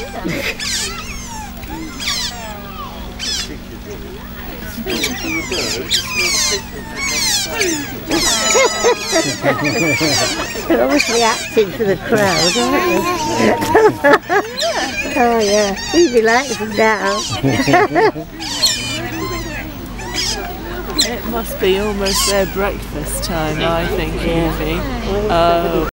They're obviously acting for the crowd, aren't they? Oh yeah, he's relaxing now. It must be almost their breakfast time, I think, Evie. Oh,